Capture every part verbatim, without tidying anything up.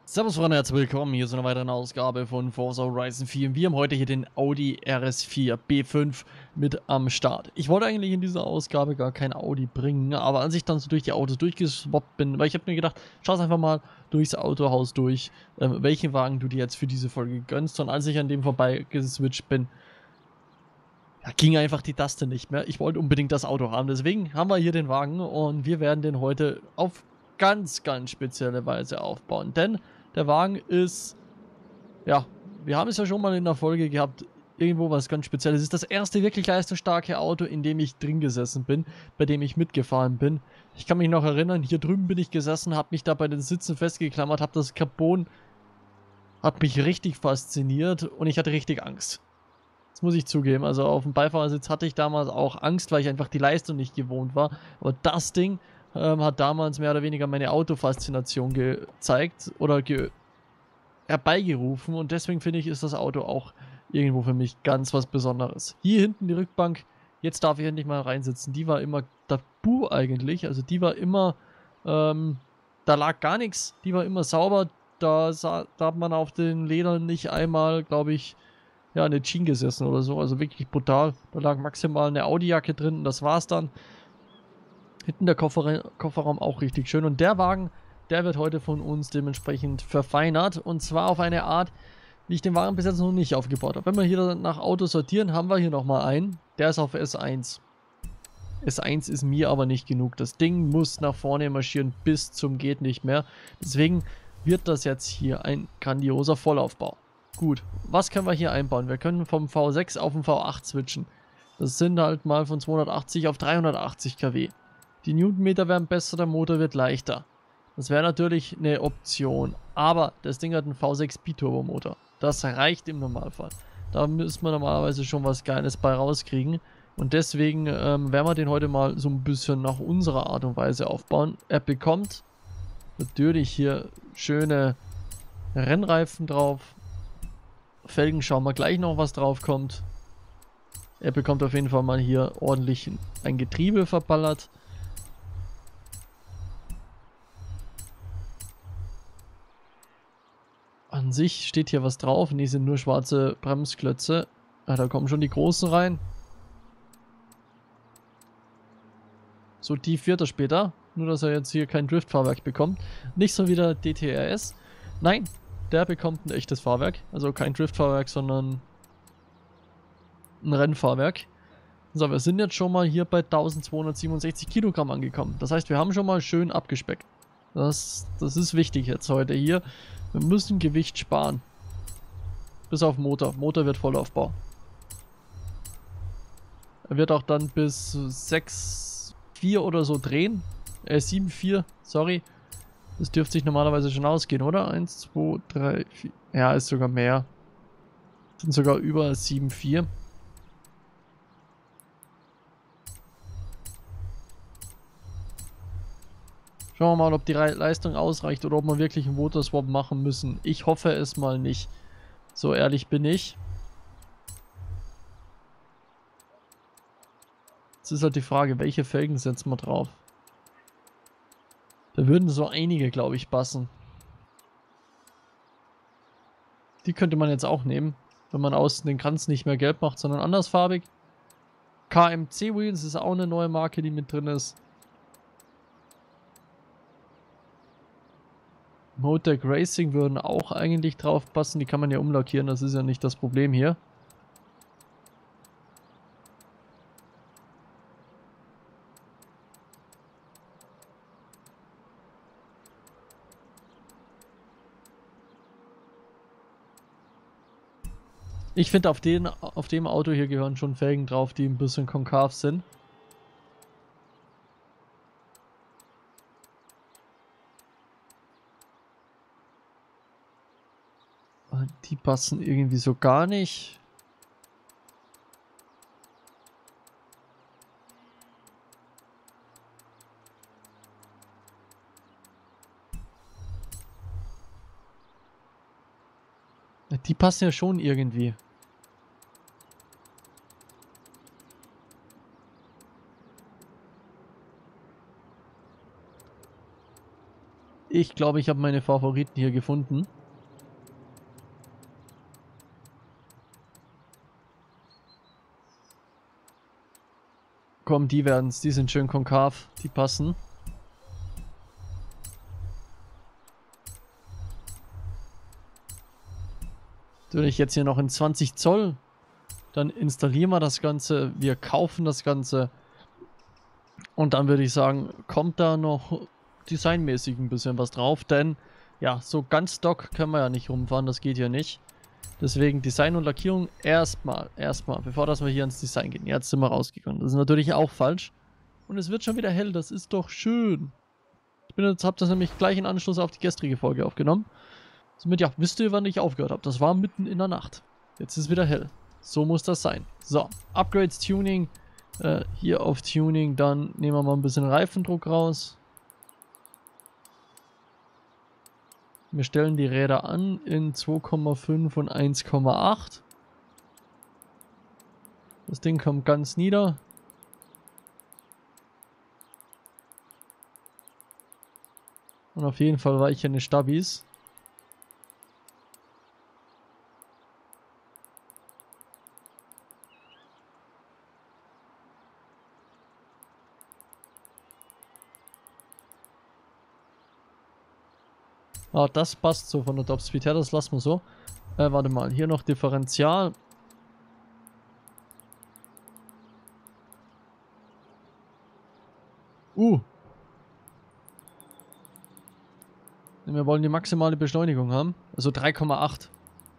Servus Freunde, herzlich willkommen hier zu einer weiteren Ausgabe von Forza Horizon vier. Wir haben heute hier den Audi R S vier B fünf mit am Start. Ich wollte eigentlich in dieser Ausgabe gar kein Audi bringen, aber als ich dann so durch die Autos durchgeswappt bin, weil ich habe mir gedacht, schau einfach mal durchs Autohaus durch, äh, welchen Wagen du dir jetzt für diese Folge gönnst. Und als ich an dem vorbei geswitcht bin, ja, ging einfach die Taste nicht mehr. Ich wollte unbedingt das Auto haben, deswegen haben wir hier den Wagen und wir werden den heute auf ganz, ganz spezielle Weise aufbauen, denn der Wagen ist, ja, wir haben es ja schon mal in der Folge gehabt, irgendwo was ganz Spezielles. Es ist das erste wirklich leistungsstarke Auto, in dem ich drin gesessen bin, bei dem ich mitgefahren bin. Ich kann mich noch erinnern, hier drüben bin ich gesessen, habe mich da bei den Sitzen festgeklammert, habe das Carbon, hat mich richtig fasziniert und ich hatte richtig Angst. Das muss ich zugeben. Also auf dem Beifahrersitz hatte ich damals auch Angst, weil ich einfach die Leistung nicht gewohnt war. Aber das Ding ähm, hat damals mehr oder weniger meine Autofaszination gezeigt oder ge herbeigerufen. Und deswegen finde ich, ist das Auto auch irgendwo für mich ganz was Besonderes. Hier hinten die Rückbank, jetzt darf ich endlich mal reinsitzen. Die war immer tabu eigentlich. Also die war immer, ähm, da lag gar nichts. Die war immer sauber. Da, sah, da hat man auf den Ledern nicht einmal, glaube ich, ja, eine Jeans gesessen oder so, also wirklich brutal. Da lag maximal eine Audi-Jacke drin und das war's dann. Hinten der Koffer Kofferraum auch richtig schön und der Wagen, der wird heute von uns dementsprechend verfeinert und zwar auf eine Art, wie ich den Wagen bis jetzt noch nicht aufgebaut habe. Wenn wir hier nach Autos sortieren, haben wir hier nochmal einen, der ist auf S eins. S eins ist mir aber nicht genug. Das Ding muss nach vorne marschieren bis zum geht nicht mehr. Deswegen wird das jetzt hier ein grandioser Vollaufbau. Gut, was können wir hier einbauen? Wir können vom V sechs auf den V acht switchen. Das sind halt mal von zweihundertachtzig auf dreihundertachtzig Kilowatt. Die Newtonmeter werden besser, der Motor wird leichter. Das wäre natürlich eine Option, aber das Ding hat einen V sechs Biturbo-Motor. Das reicht im Normalfall. Da müssen wir normalerweise schon was Geiles bei rauskriegen. Und deswegen ähm, werden wir den heute mal so ein bisschen nach unserer Art und Weise aufbauen. Er bekommt natürlich hier schöne Rennreifen drauf. Felgen schauen wir gleich noch, was drauf kommt. Er bekommt auf jeden Fall mal hier ordentlich ein Getriebe verballert. An sich steht hier was drauf. Ne, sind nur schwarze Bremsklötze. Ja, da kommen schon die großen rein. So tief wird er später. Nur, dass er jetzt hier kein Driftfahrwerk bekommt. Nicht so wie der D T R S. Nein, der bekommt ein echtes Fahrwerk. Also kein Driftfahrwerk, sondern ein Rennfahrwerk. So, wir sind jetzt schon mal hier bei eintausendzweihundertsiebenundsechzig Kilogramm angekommen. Das heißt, wir haben schon mal schön abgespeckt. Das, das ist wichtig jetzt heute hier. Wir müssen Gewicht sparen. Bis auf Motor. Motor wird Vollaufbau. Er wird auch dann bis sechs Komma vier oder so drehen. Äh, sieben Komma vier, sorry. Das dürfte sich normalerweise schon ausgehen, oder? eins, zwei, drei, vier. Ja, ist sogar mehr. Sind sogar über sieben Komma vier. Schauen wir mal, ob die Leistung ausreicht oder ob wir wirklich einen Motorswap machen müssen. Ich hoffe es mal nicht. So ehrlich bin ich. Jetzt ist halt die Frage, welche Felgen setzen wir drauf? Da würden so einige, glaube ich, passen. Die könnte man jetzt auch nehmen, wenn man außen den Kranz nicht mehr gelb macht, sondern andersfarbig. K M C Wheels ist auch eine neue Marke, die mit drin ist. Modedeck Racing würden auch eigentlich drauf passen. Die kann man ja umlackieren, das ist ja nicht das Problem hier. Ich finde, auf, auf dem Auto hier gehören schon Felgen drauf, die ein bisschen konkav sind. Die passen irgendwie so gar nicht. Die passen ja schon irgendwie. Ich glaube, ich habe meine Favoriten hier gefunden. Komm, die werden's. Die sind schön konkav. Die passen. Natürlich jetzt hier noch in zwanzig Zoll. Dann installieren wir das Ganze. Wir kaufen das Ganze. Und dann würde ich sagen, kommt da noch designmäßig ein bisschen was drauf. Denn, ja, so ganz stock können wir ja nicht rumfahren. Das geht ja nicht. Deswegen Design und Lackierung erstmal, erstmal, bevor dass wir hier ins Design gehen. Jetzt sind wir rausgegangen. Das ist natürlich auch falsch. Und es wird schon wieder hell, das ist doch schön. Ich bin jetzt, hab das nämlich gleich in Anschluss auf die gestrige Folge aufgenommen. Somit, ja, wisst ihr, wann ich aufgehört habe? Das war mitten in der Nacht. Jetzt ist wieder hell. So muss das sein. So, Upgrades, Tuning. Äh, hier auf Tuning, dann nehmen wir mal ein bisschen Reifendruck raus. Wir stellen die Räder an in zwei Komma fünf und eins Komma acht. Das Ding kommt ganz nieder. Und auf jeden Fall weiche Stabis. Ah, das passt so von der Topspeed her, das lassen wir so. Äh, warte mal, hier noch Differential. Uh. Wir wollen die maximale Beschleunigung haben. Also drei Komma acht.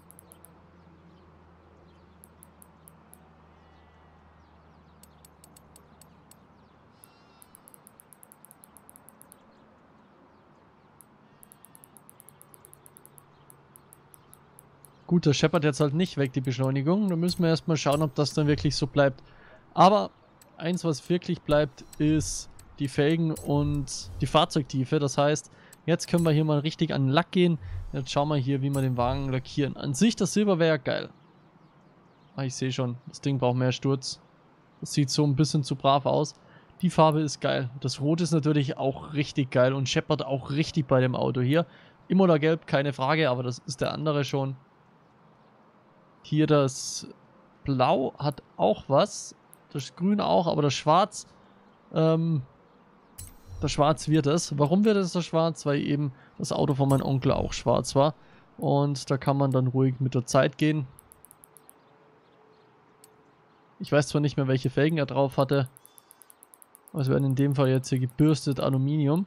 Gut, das scheppert jetzt halt nicht weg, die Beschleunigung. Da müssen wir erstmal schauen, ob das dann wirklich so bleibt. Aber eins, was wirklich bleibt, ist die Felgen und die Fahrzeugtiefe. Das heißt, jetzt können wir hier mal richtig an den Lack gehen. Jetzt schauen wir hier, wie wir den Wagen lackieren. An sich, das Silber wäre ja geil. Ah, ich sehe schon, das Ding braucht mehr Sturz. Das sieht so ein bisschen zu brav aus. Die Farbe ist geil. Das Rot ist natürlich auch richtig geil und scheppert auch richtig bei dem Auto hier. Imola Gelb, keine Frage, aber das ist der andere schon. Hier das Blau hat auch was. Das Grün auch, aber das Schwarz. Ähm, das Schwarz wird es. Warum wird es das Schwarz? Weil eben das Auto von meinem Onkel auch schwarz war. Und da kann man dann ruhig mit der Zeit gehen. Ich weiß zwar nicht mehr, welche Felgen er drauf hatte. Aber es werden in dem Fall jetzt hier gebürstet Aluminium.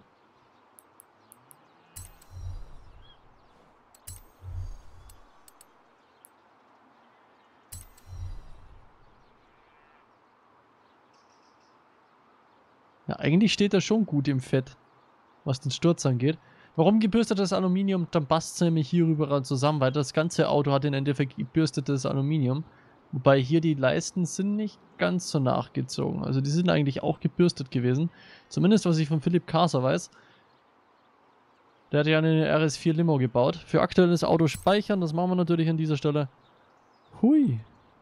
Ja, eigentlich steht er schon gut im Fett, was den Sturz angeht. Warum gebürstetes Aluminium? Dann passt es nämlich hier überall zusammen, weil das ganze Auto hat im Endeffekt gebürstetes Aluminium. Wobei hier die Leisten sind nicht ganz so nachgezogen. Also die sind eigentlich auch gebürstet gewesen. Zumindest was ich von Philipp Kaser weiß. Der hat ja eine R S vier Limo gebaut. Für aktuelles Auto speichern, das machen wir natürlich an dieser Stelle. Hui.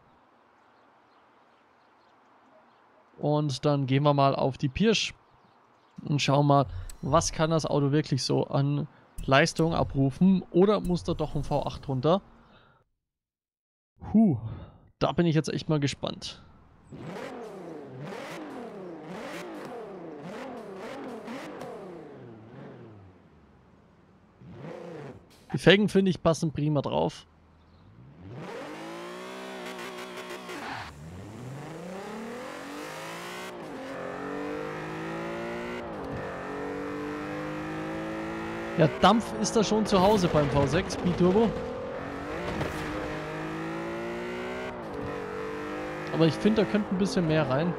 Und dann gehen wir mal auf die Pirsch und schauen mal, was kann das Auto wirklich so an Leistung abrufen. Oder muss da doch ein V acht runter? Huh, da bin ich jetzt echt mal gespannt. Die Felgen, finde ich, passen prima drauf. Ja, Dampf ist da schon zu Hause beim V sechs Biturbo. Aber ich finde, da könnte ein bisschen mehr rein.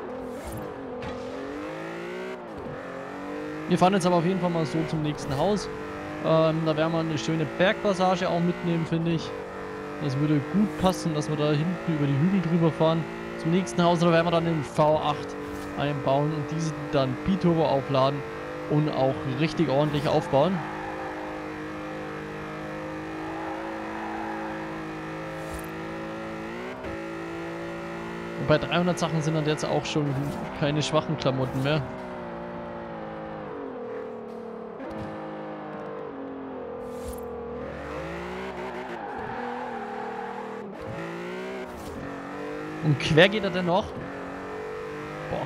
Wir fahren jetzt aber auf jeden Fall mal so zum nächsten Haus. Ähm, da werden wir eine schöne Bergpassage auch mitnehmen, finde ich. Das würde gut passen, dass wir da hinten über die Hügel drüber fahren. Zum nächsten Haus, da werden wir dann den V acht einbauen und diesen dann Biturbo aufladen und auch richtig ordentlich aufbauen. Und bei dreihundert Sachen sind dann jetzt auch schon keine schwachen Klamotten mehr. Und quer geht er denn noch? Boah.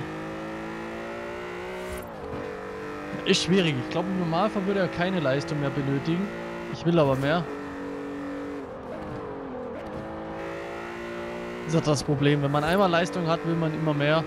Ist schwierig. Ich glaube, im Normalfall würde er keine Leistung mehr benötigen. Ich will aber mehr. Das ist das Problem. Wenn man einmal Leistung hat, will man immer mehr.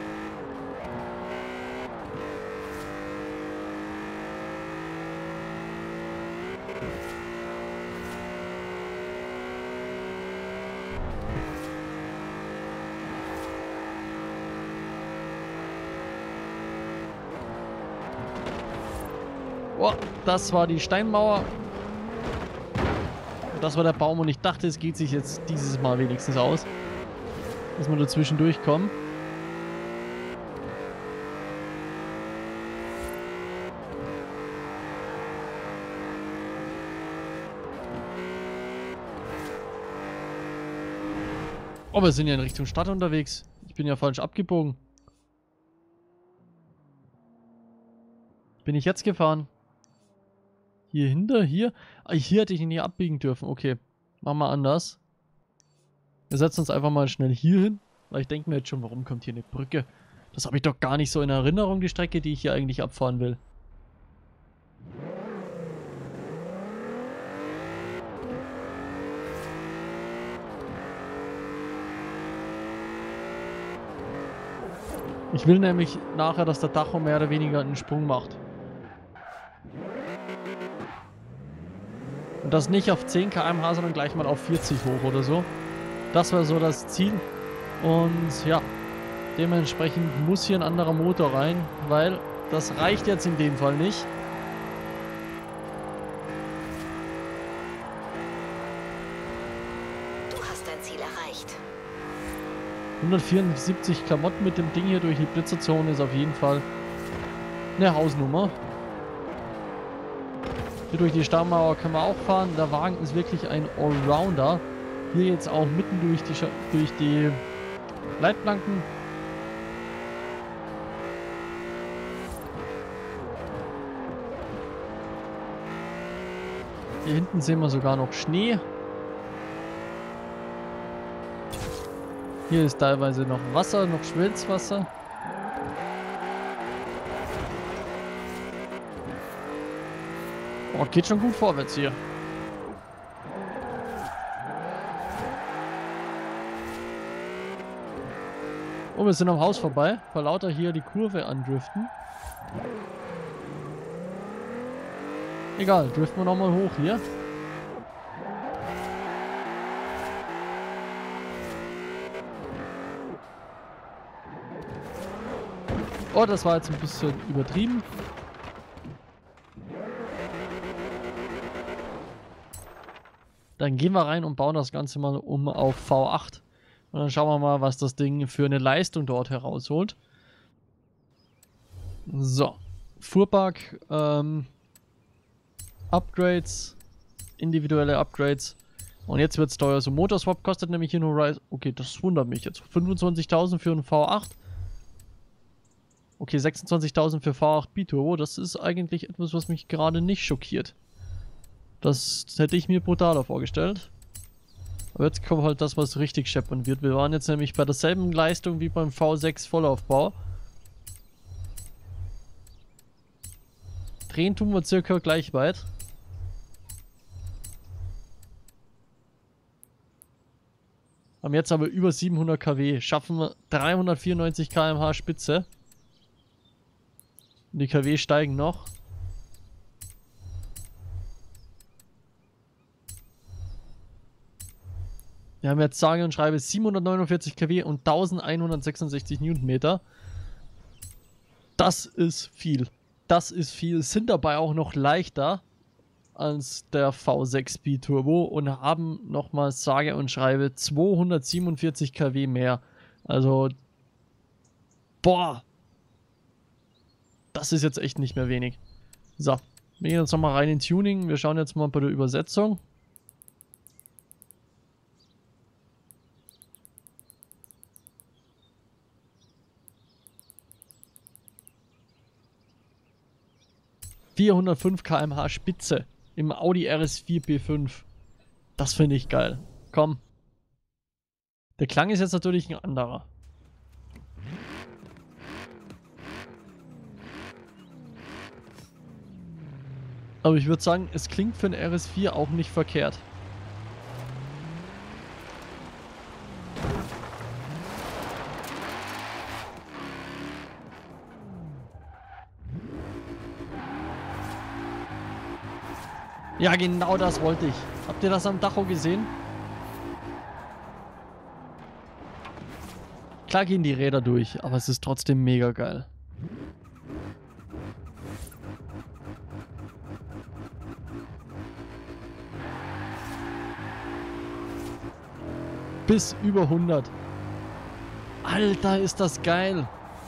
Oh, das war die Steinmauer. Das war der Baum und ich dachte, es geht sich jetzt dieses Mal wenigstens aus, dass wir dazwischen durchkommen. Oh, wir sind ja in Richtung Stadt unterwegs. Ich bin ja falsch abgebogen. Bin ich jetzt gefahren? Hier hinter, hier? Ah, hier hätte ich nicht abbiegen dürfen. Okay, machen wir anders. Wir setzen uns einfach mal schnell hier hin. Weil ich denke mir jetzt schon, warum kommt hier eine Brücke? Das habe ich doch gar nicht so in Erinnerung, die Strecke, die ich hier eigentlich abfahren will. Ich will nämlich nachher, dass der Tacho mehr oder weniger einen Sprung macht. Und das nicht auf zehn Kilometer pro Stunde, sondern gleich mal auf vierzig hoch oder so. Das wäre so das Ziel. Und ja, dementsprechend muss hier ein anderer Motor rein, weil das reicht jetzt in dem Fall nicht. Du hast dein Ziel erreicht. hundertvierundsiebzig Klamotten mit dem Ding hier durch die Blitzerzone ist auf jeden Fall eine Hausnummer. Hier durch die Steinmauer können wir auch fahren. Der Wagen ist wirklich ein Allrounder. Hier jetzt auch mitten durch die, Sch durch die Leitplanken. Hier hinten sehen wir sogar noch Schnee. Hier ist teilweise noch Wasser, noch Schmelzwasser. Oh, geht schon gut vorwärts hier. Oh, wir sind am Haus vorbei, weil lauter hier die Kurve andriften. Egal, driften wir nochmal hoch hier. Oh, das war jetzt ein bisschen übertrieben. Dann gehen wir rein und bauen das Ganze mal um auf V acht. Und dann schauen wir mal, was das Ding für eine Leistung dort herausholt. So. Fuhrpark. Ähm, Upgrades. Individuelle Upgrades. Und jetzt wird es teuer. So Motorswap kostet nämlich hier nur Rise. Okay, das wundert mich jetzt. fünfundzwanzigtausend für einen V acht. Okay, sechsundzwanzigtausend für V acht Biturbo. Das ist eigentlich etwas, was mich gerade nicht schockiert. Das hätte ich mir brutaler vorgestellt. Aber jetzt kommt halt das, was richtig scheppern wird. Wir waren jetzt nämlich bei derselben Leistung wie beim V sechs Vollaufbau. Drehen tun wir circa gleich weit. Haben jetzt aber über siebenhundert Kilowatt. Schaffen wir dreihundertvierundneunzig Kilometer pro Stunde Spitze. Und die Kilowatt steigen noch. Wir haben jetzt sage und schreibe siebenhundertneunundvierzig Kilowatt und elfhundertsechsundsechzig Newtonmeter. Das ist viel. Das ist viel. Sind dabei auch noch leichter als der V sechs Biturbo und haben nochmal sage und schreibe zweihundertsiebenundvierzig Kilowatt mehr. Also, boah. Das ist jetzt echt nicht mehr wenig. So, wir gehen jetzt nochmal rein in Tuning. Wir schauen jetzt mal bei der Übersetzung. vierhundertfünf Kilometer pro Stunde Spitze im Audi R S vier B fünf. Das finde ich geil. Komm. Der Klang ist jetzt natürlich ein anderer. Aber ich würde sagen, es klingt für einen R S vier auch nicht verkehrt. Ja, genau das wollte ich. Habt ihr das am Dacho gesehen? Klar gehen die Räder durch, aber es ist trotzdem mega geil. Bis über hundert. Alter, ist das geil.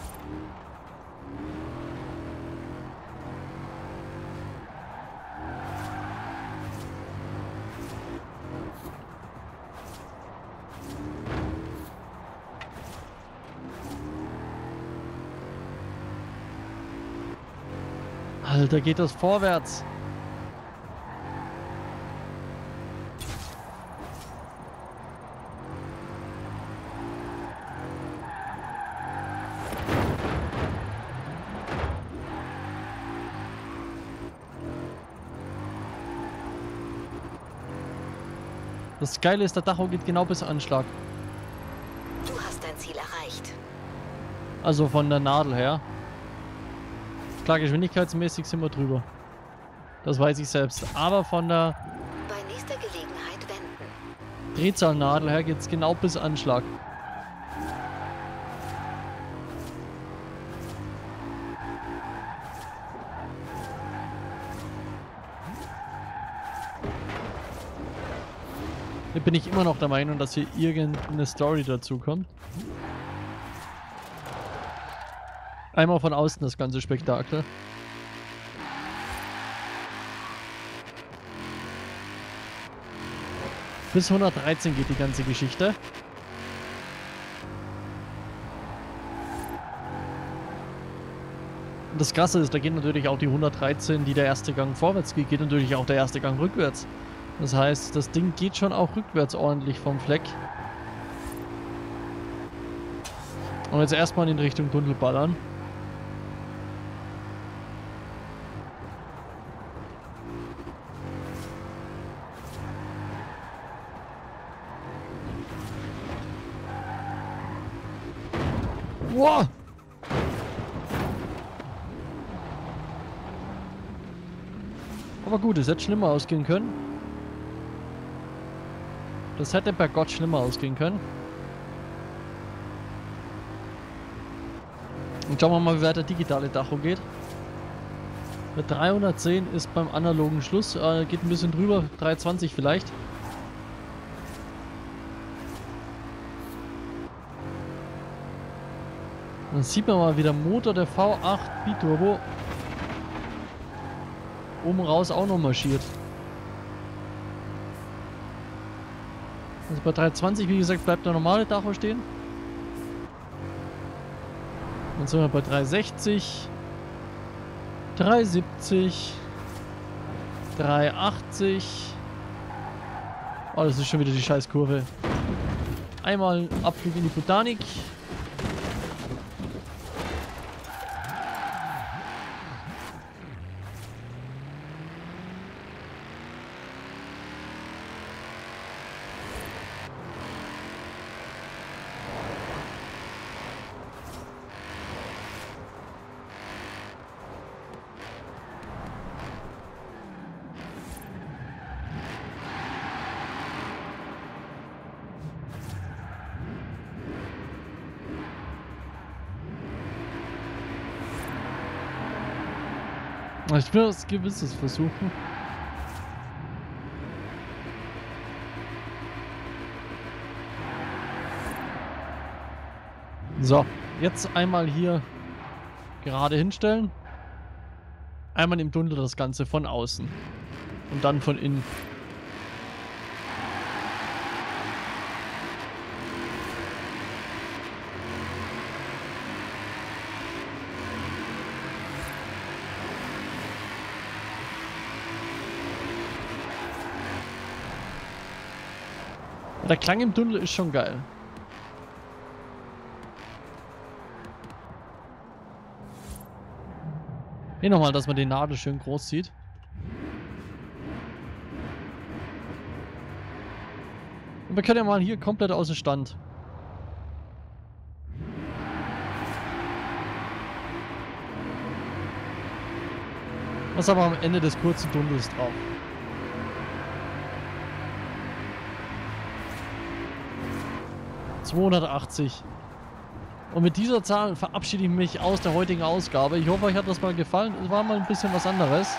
Alter, geht das vorwärts. Das Geile ist, der Tacho geht genau bis Anschlag. Du hast dein Ziel erreicht. Also von der Nadel her. Klar, geschwindigkeitsmäßig sind wir drüber. Das weiß ich selbst. Aber von der Bei nächster Gelegenheit wenden. Drehzahlnadel her geht es genau bis Anschlag. Hier bin ich immer noch der Meinung, dass hier irgendeine Story dazu kommt. Einmal von außen das ganze Spektakel. Bis hundertdreizehn geht die ganze Geschichte. Und das Krasse ist, da geht natürlich auch die hundertdreizehn, die der erste Gang vorwärts geht, geht natürlich auch der erste Gang rückwärts. Das heißt, das Ding geht schon auch rückwärts ordentlich vom Fleck. Und jetzt erstmal in Richtung Tunnel ballern. Wow! Aber gut, es hätte schlimmer ausgehen können. Das hätte bei Gott schlimmer ausgehen können. Und schauen wir mal, wie weit der digitale Tacho geht. Mit dreihundertzehn ist beim analogen Schluss. Äh, geht ein bisschen drüber, dreihundertzwanzig vielleicht. Dann sieht man mal, wie der Motor der V acht Biturbo oben raus auch noch marschiert. Also bei dreihundertzwanzig, wie gesagt, bleibt der normale Tacho stehen. Dann sind wir bei dreihundertsechzig, dreihundertsiebzig, dreihundertachtzig. Oh, das ist schon wieder die scheiß Kurve. Einmal Abflug in die Botanik. Ich will was Gewisses versuchen. So, jetzt einmal hier gerade hinstellen. Einmal im Tunnel das Ganze von außen. Und dann von innen. Der Klang im Tunnel ist schon geil. Hier nochmal, dass man den Nadel schön groß zieht. Und wir können ja mal hier komplett aus dem Stand. Was haben wir am Ende des kurzen Tunnels drauf? zweihundertachtzig. Und mit dieser Zahl verabschiede ich mich aus der heutigen Ausgabe. Ich hoffe, euch hat das mal gefallen. Es war mal ein bisschen was anderes.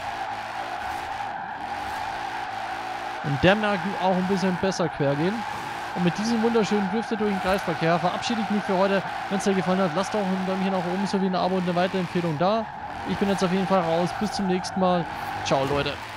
Und demnach auch ein bisschen besser quer gehen. Und mit diesem wunderschönen Drifter durch den Kreisverkehr verabschiede ich mich für heute. Wenn es dir gefallen hat, lasst doch ein Däumchen nach oben sowie ein Abo und eine weitere Empfehlung da. Ich bin jetzt auf jeden Fall raus. Bis zum nächsten Mal. Ciao, Leute.